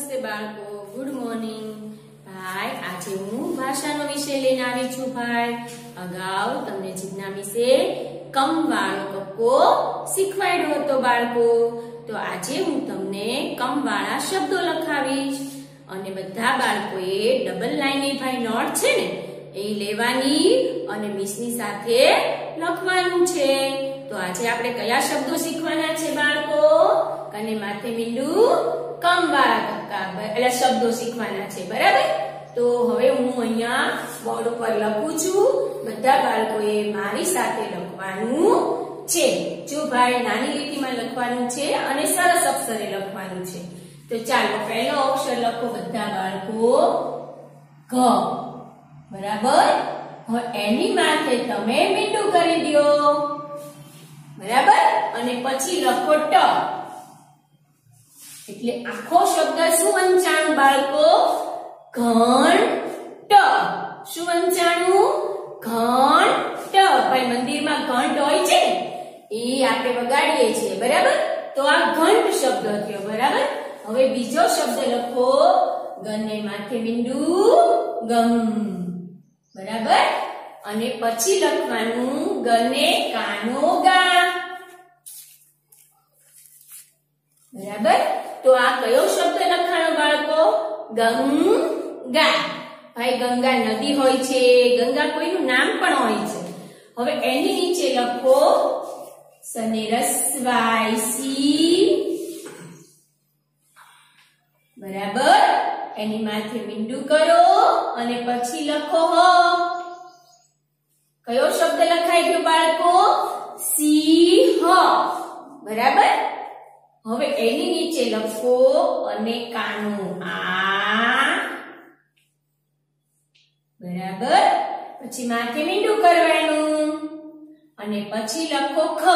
નમસ્તે બાળકો, good morning ભાઈ। આજે હું ભાષાનો વિષય લઈને આવી છું ભાઈ। અગાઉ તમને જીજ્ઞા વિશે કમ વાળો કક્કો શીખવાડ્યો હતો બાળકો। તો આજે હું તમને કમ વાળા શબ્દો લખાવીશ અને બધા બાળકોએ ડબલ લાઈન ભાઈ નોટ છે ને એ લેવાની અને મિસની સાથે લખવાનું છે। તો આજે આપણે કયા શબ્દો શીખવાના છે બાળકો? કને માથે મીંડું કમ વાળા કક્કા એટલે શબ્દો શીખવાના છે, બરાબર? તો હવે હું અહીંયા બોર્ડ ઉપર લખું છું, બધા બાળકોએ મારી સાથે લખવાનું છે। જો ભાઈ નાની લીટીમાં લખવાનું છે અને સરસ અક્ષરે લખવાનું છે। તો ચાલો પહેલો અક્ષર લખો બધા બાળકો, ઘ, બરાબર? હવે એની માથે તમે મીંડું કરી દો, બરાબર? અને પછી લખો ટ, એટલે આખો શબ્દ શું વંચાણું બાળકો? ઘંટ। શું વંચાણું? ઘંટ। ભાઈ મંદિરમાં ઘંટ હોય છે એ આપણે વગાડીએ છીએ, બરાબર? તો આ ઘંટ શબ્દ થયો, બરાબર? હવે બીજો શબ્દ લખો, ગને માથે મીંડું ગમ, બરાબર? અને પછી લખવાનું ગને કાનો ગા, બરાબર? તો આ કયો શબ્દ લખાણો બાળકો? ગંગા। ભાઈ ગંગા નદી હોય છે, ગંગા કોઈનું નામ પણ હોય છે। હવે એની નીચે લખો સને રસવાય સી, બરાબર? એની માથે મીંડું કરો અને પછી લખો હ। કયો શબ્દ લખાઈ ગયો બાળકો? સિંહ, બરાબર? હવે એની નીચે લખો અને કાનું આ, બરાબર? પછી માથે મીંડું કરવાનું અને પછી લખો ખ,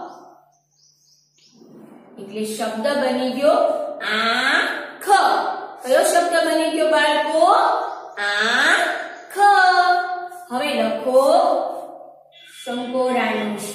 એટલે શબ્દ બની ગયો આંખ। કયો શબ્દ બની ગયો બાળકો? આંખ। હવે લખો શંકોરાનું શ,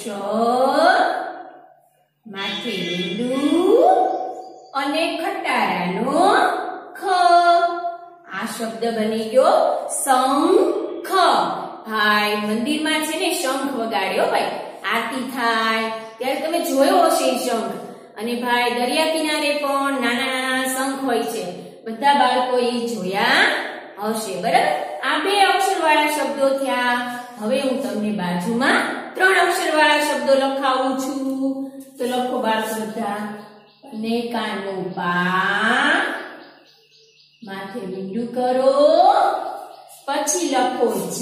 માથે મીંડું અને ખટારાનો ખ, આ શબ્દ બની ગયો શંખ। ભાઈ મંદિરમાં છે ને શંખ વગાડ્યો, ભાઈ આરતી થાય ત્યારે તમે જોયો હશે શંખ। અને ભાઈ દરિયા કિનારે પણ નાના નાના શંખ હોય છે, બધા બાળકો એ જોયા હશે, બરાબર? આ બે અક્ષરવાળા શબ્દો થયા। હવે હું તમને બાજુમાં 3 અક્ષરવાળા શબ્દો લખાવું છું। તો લખો બાળકો બધા, અને કાનું પા, માથે મીંડું કરો, પછી લખો જ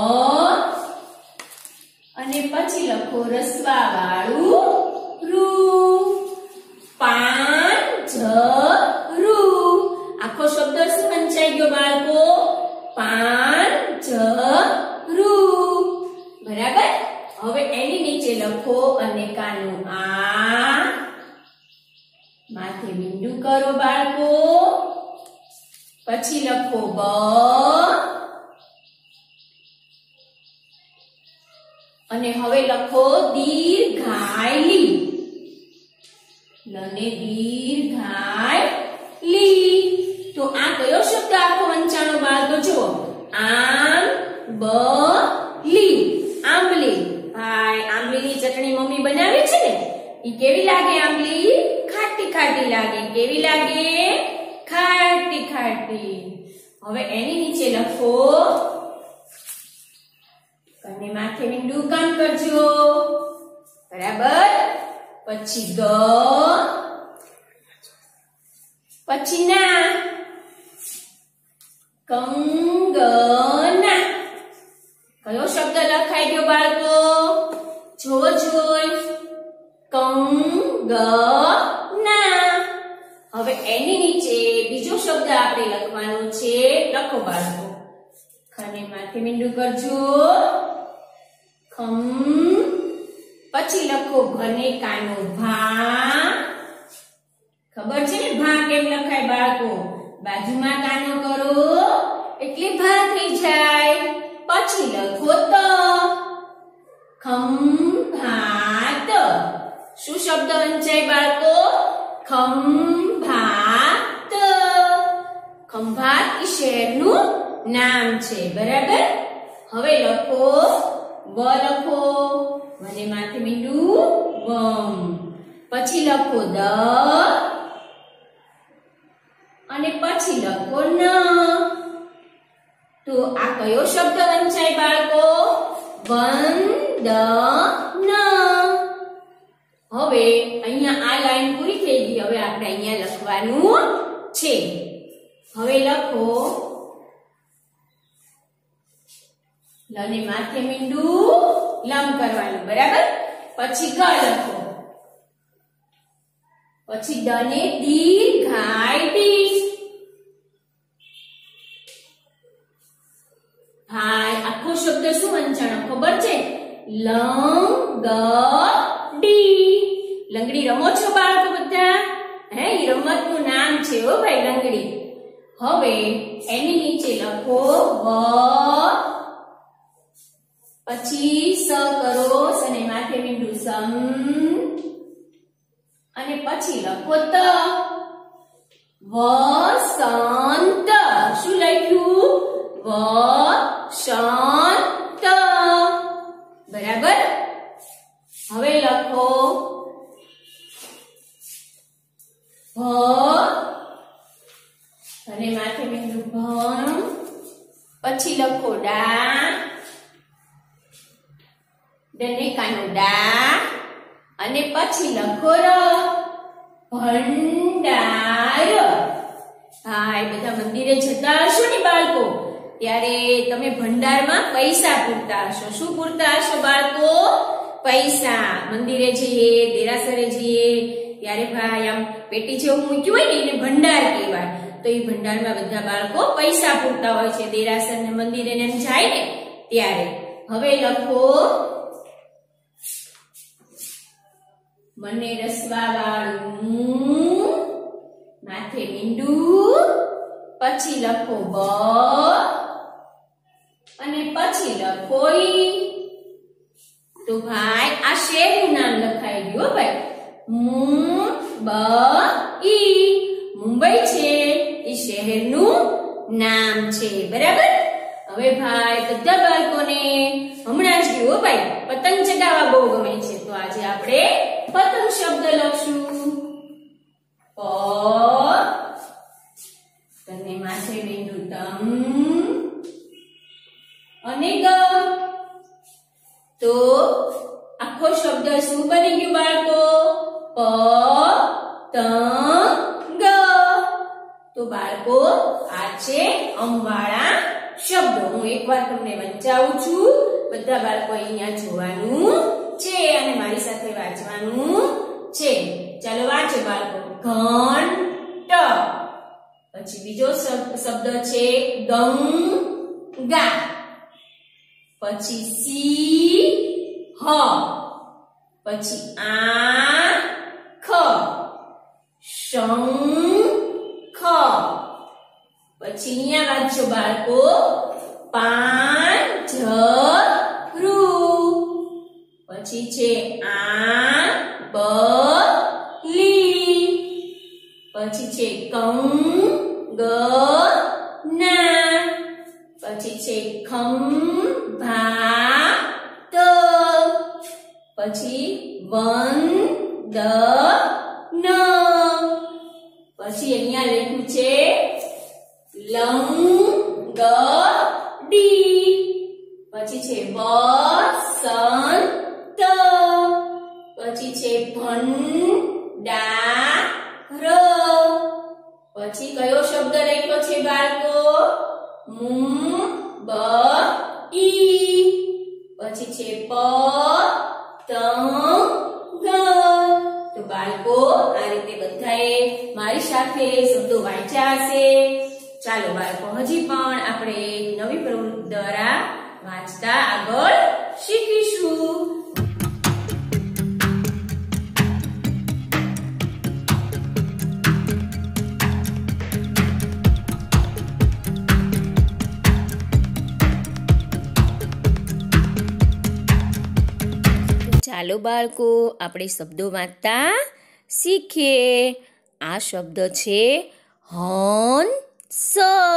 અને પછી લખો રસવા વાળું રૂ, પાંજરું। આખો શબ્દ શું વંચાઈ ગયો બાળકો? પાંજરું, બરાબર? હવે એની નીચે લખો અને કાનું આ, માથે મીંડું કરો બાળકો, પછી લખો બ અને હવે લખો દીર્ઘાય લી, લને દીર્ઘાય લી। તો આ કયો શબ્દ આખો વંચાણો બાળકો? જુઓ, આમ બ લી, આંબલી। ભાઈ આંબલીની ચટણી મમ્મી બનાવે છે ને, ઈ કેવી લાગે? આંબલી ખાટી ખાટી લાગે। કેવી લાગે? ખાટી ખાટી। હવે એની નીચે લખો અને માથે મીંડું કામ કરજો, બરાબર? પછી ગ, પછી ના, કંગના। કયો શબ્દ લખાઈ ગયો બાળકો? જોવો જોઈ, કંગના। હવે એની નીચે બીજો શબ્દ આપણે લખવાનો છે, લખો બાળકો, ખને માથે મીંડું કરજો, ખમ, પછી લખો ભને કાનો ભા। ખબર છે ને ભા કેમ લખાય બાળકો? બાજુમાં કાનો કરો એટલે ભા થઈ જાય। પછી લખો ત, ખંભાત। શું શબ્દ વંચાય બાળકો? ખંભાત। શહેરનું નામ છે બરાબર હવે લખો વ લખો મને માથે મીંડું વમ પછી લખો દ અને પછી લખો ન તો આ કયો શબ્દ વંચાય બાળકો વંદન હવે અહીંયા આ લાઈન પૂરી થઈ ગઈ હવે આપણે અહીંયા લખવાનું છે હવે લખો લને માથે મીંડું લમ કરવાનું બરાબર પછી ગ લખો પછી ડ ને દીર્ઘાય ડી ભાઈ આખો શબ્દ શું વંચાણો ખબર છે લંગડી લંગડી રમો છો બાળકો બધા હે એ રમતનું નામ છે ઓ ભાઈ લંગડી હવે એની નીચે લખો વ પછી સ કરો સને માથે મીંડું સમ અને પછી લખો ત વસંત શું લખ્યું વસંત બરાબર હવે લખો ભ અને માથે મીંડું ભણ પછી લખો ડા ડને કાનો ડા અને પછી લખો ર ભંડાર હાય બધા મંદિરે જતા હશો ને બાળકો ત્યારે તમે ભંડારમાં પૈસા પૂરતા હશો શું પૂરતા હશો બાળકો પૈસા મંદિરે જઈએ દેરાસરે જઈએ ત્યારે ભાઈ આમ પેટી જેવું મૂક્યું હોય ને એને ભંડાર કહેવાય તો એ ભંડારમાં બધા બાળકો પૈસા પૂરતા હોય છે દેરાસર ને મંદિરે એમ જાય ને ત્યારે હવે લખો મને રસવા વાળું માથે મીંડું પછી લખો બ અને પછી લખો ઈ તો ભાઈ આ શહેરનું નામ લખાઈ ગયું ભાઈ મુંબઈ મુંબઈ છે એ શહેરનું નામ છે બરાબર હવે ભાઈ બધા બાળકોને હમણાં જ ગયું ભાઈ પતંગ ચગાવવા બહુ ગમે છે તો આજે આપણે પતંગ શબ્દ લખશું પ તને માથે મીંડું તમ અને ગ તો આખો શબ્દ શું બની ગયું બાળકો પતંગ તો બાળકો આ છે અમવાળા શબ્દો હું એકવાર તમને વંચાવું છું બધા બાળકો અહીંયા જોવાનું છે અને મારી સાથે વાંચવાનું છે ચાલો વાંચો બાળકો ઘંટ પછી બીજો શબ્દ છે ગંગા પછી સિંહ પછી આંખ શંખ પછી અહીંયા વાંચો બાળકો પાંજરું પછી છે આંબલી પછી છે કંગના પછી છે ખંભાત પછી વંદન પછી અહીંયા લખ્યું છે લંગડી પછી છે વસંત પછી છે ભંડાર પછી કયો શબ્દ લખ્યો છે બાળકો મુંબઈ પછી છે પતંગ તો બાળકો આ રીતે બધાએ મારી સાથે શબ્દો વાંચ્યા હશે ચાલો બાળકો હજી પણ આપણે નવી પ્રવૃત્તિ દ્વારા વાંચતા આગળ શીખીશું ચાલો બાળકો આપણે શબ્દો વાંચતા શીખીએ આ શબ્દ છે હંસ સ.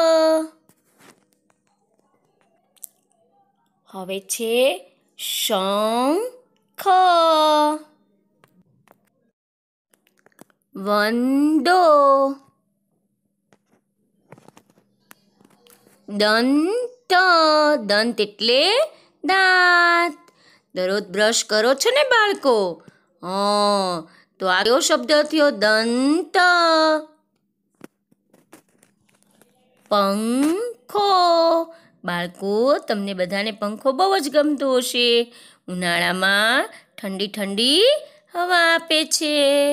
હવે છે શંખ. વંદો. દંત. દંત એટલે દાંત. દરરોજ બ્રશ કરો છો ને બાળકો? તો આ કયો શબ્દ થયો? દંત. પંખો. બાળકો, તમને બધાને પંખો બહુ જ ગમતો હશે. ઉનાળામાં ઠંડી ઠંડી હવા આપે છે.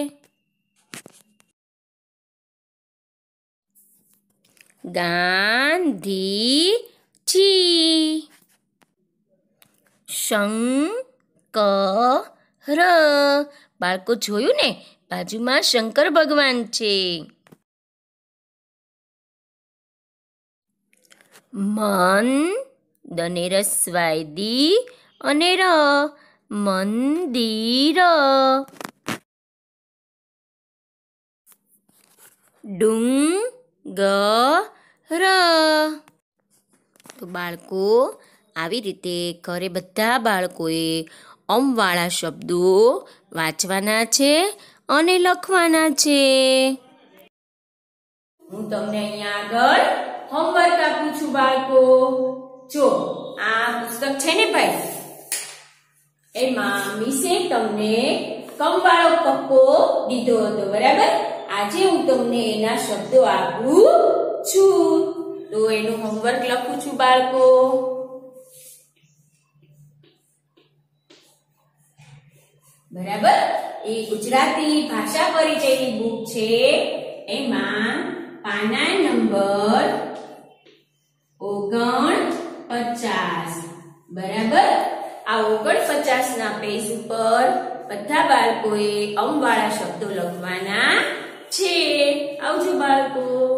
ગાંધીજી. શંકર. બાળકો જોયું ને, બાજુમાં શંકર ભગવાન છે. મન. દને રસવાય દી અને ર. મંદિર. ડુંગર. તો બાળકો, આવી રીતે ઘરે બધા બાળકોએ વાળા શબ્દો વાંચવાના છે અને લખવાના છે. હું તમને અહીંયા આગળ હોમવર્ક આપું છું બાળકો. જો આ પુસ્તક છે ને ભાઈ, એમાં મિસે તમને કમવાળો કક્કો દીધો હતો, બરાબર? આજે હું તમને એના શબ્દો આપું છું. તો એનું હોમવર્ક લખું છું બાળકો. બરાબર? એ ગુજરાતી ભાષા પરિચયની બુક છે. એમાં પાના નંબર 49. બરાબર? આ 49 ના પેજ ઉપર બધા બાળકોએ વાળા શબ્દો લખવાના છે. આવજો બાળકો.